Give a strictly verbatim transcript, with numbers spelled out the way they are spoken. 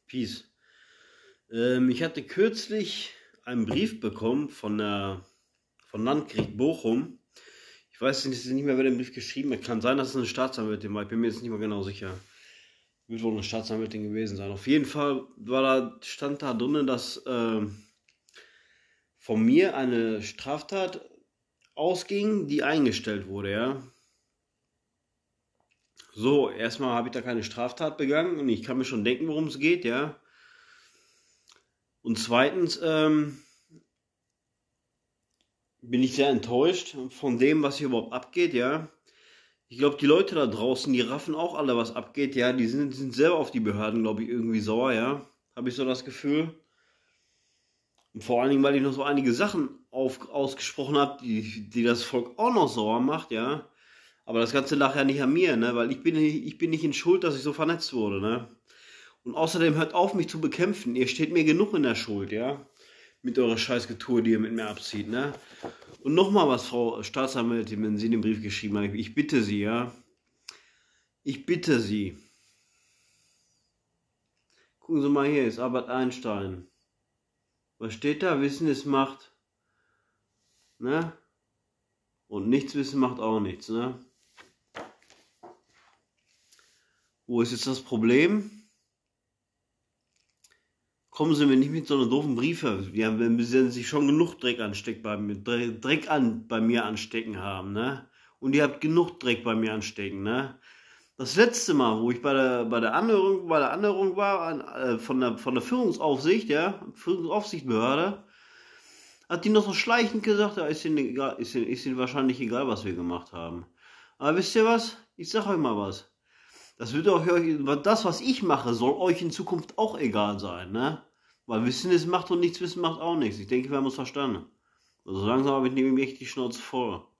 Peace. Ähm, ich hatte kürzlich einen Brief bekommen von der von Landgericht Bochum. Ich weiß nicht nicht mehr, wer den Brief geschrieben hat. Kann sein, dass es eine Staatsanwältin war. Ich bin mir jetzt nicht mehr genau sicher. Wird wohl eine Staatsanwältin gewesen sein. Auf jeden Fall war da, stand da drin, dass ähm, von mir eine Straftat ausging, die eingestellt wurde, ja. So, erstmal habe ich da keine Straftat begangen und ich kann mir schon denken, worum es geht, ja. Und zweitens ähm, bin ich sehr enttäuscht von dem, was hier überhaupt abgeht, ja. Ich glaube, die Leute da draußen, die raffen auch alle, was abgeht, ja. Die sind, sind selber auf die Behörden, glaube ich, irgendwie sauer, ja. Habe ich so das Gefühl. Und vor allen Dingen, weil ich noch so einige Sachen auf, ausgesprochen habe, die, die das Volk auch noch sauer macht, ja. Aber das Ganze lag ja nicht an mir, ne? Weil ich bin, ich bin nicht in Schuld, dass ich so vernetzt wurde, ne? Und außerdem hört auf, mich zu bekämpfen. Ihr steht mir genug in der Schuld, ja? Mit eurer Scheißgetue, die ihr mit mir abzieht, ne? Und nochmal was, Frau Staatsanwältin, wenn Sie den Brief geschrieben haben. Ich bitte Sie, ja? Ich bitte Sie. Gucken Sie mal hier, ist Albert Einstein. Was steht da? Wissen ist Macht. Ne? Und nichts wissen macht auch nichts, ne? Wo ist jetzt das Problem? Kommen Sie mir nicht mit so einer doofen Briefe. Ja, wenn Sie sich schon genug Dreck ansteckt bei mir, Dreck an, bei mir anstecken haben, ne? Und ihr habt genug Dreck bei mir anstecken, ne? Das letzte Mal, wo ich bei der, bei der Anhörung, bei der Anhörung war, an, äh, von der, von der Führungsaufsicht, ja, Führungsaufsichtsbehörde, hat die noch so schleichend gesagt, ja, ist Ihnen egal, ist Ihnen, ist Ihnen wahrscheinlich egal, was wir gemacht haben. Aber wisst ihr was? Ich sag euch mal was. Das wird euch, das, was ich mache, soll euch in Zukunft auch egal sein, ne? Weil Wissen ist Macht und nichts Wissen macht auch nichts. Ich denke, wir haben uns verstanden. Also langsam habe ich nämlich echt die Schnauze voll.